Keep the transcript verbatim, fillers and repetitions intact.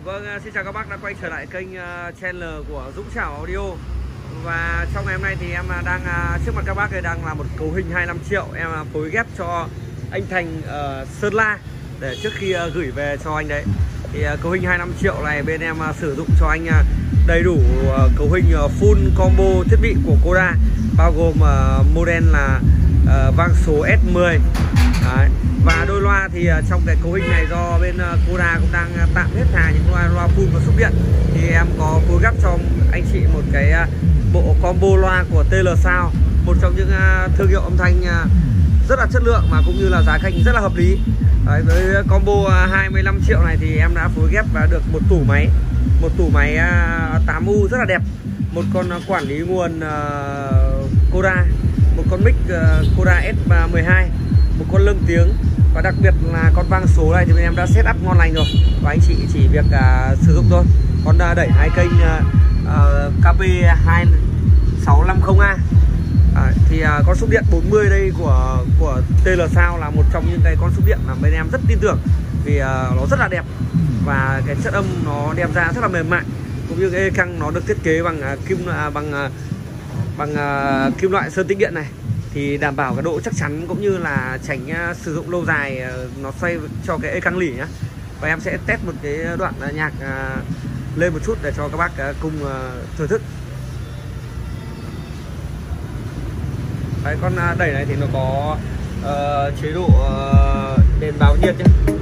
Vâng, xin chào các bác đã quay trở lại kênh uh, channel của Dũng Chảo Audio. Và trong ngày hôm nay thì em đang uh, trước mặt các bác đây đang là một cấu hình hai mươi lăm triệu em uh, phối ghép cho anh Thành uh, Sơn La để trước khi uh, gửi về cho anh đấy. Thì uh, cấu hình hai mươi lăm triệu này bên em uh, sử dụng cho anh uh, đầy đủ uh, cấu hình uh, full combo thiết bị của Koda, bao gồm uh, model là uh, vang số S mười. Đấy. Và đôi loa thì uh, trong cái cấu hình này do bên uh, Koda cũng đang uh, tạm hết hàng những loa loa full và xúc điện, thì em có phối ghép cho anh chị một cái uh, bộ combo loa của tê lờ Sound, một trong những uh, thương hiệu âm thanh uh, rất là chất lượng mà cũng như là giá thành rất là hợp lý. Đấy, với combo uh, hai mươi lăm triệu này thì em đã phối ghép và được một tủ máy, một tủ máy uh, tám u rất là đẹp, một con uh, quản lý nguồn uh, Koda, một con mic uh, Koda S mười hai, một con lưng tiếng, và đặc biệt là con vang số này thì bên em đã set up ngon lành rồi và anh chị chỉ việc uh, sử dụng thôi. Con uh, đẩy hai kênh uh, uh, ca pê hai sáu năm không A. À, thì uh, con xúc điện bốn mươi đây của của tê lờ Sound là một trong những cái con xúc điện mà bên em rất tin tưởng, vì uh, nó rất là đẹp và cái chất âm nó đem ra rất là mềm mại, cũng như cái căng nó được thiết kế bằng uh, kim uh, bằng uh, bằng uh, kim loại sơn tĩnh điện này, thì đảm bảo cái độ chắc chắn cũng như là tránh uh, sử dụng lâu dài uh, nó xoay cho cái căng lỉ nhá. Và em sẽ test một cái đoạn uh, nhạc uh, lên một chút để cho các bác uh, cùng uh, thưởng thức. Đấy, con uh, đẩy này thì nó có uh, chế độ uh, đèn báo nhiệt nhé.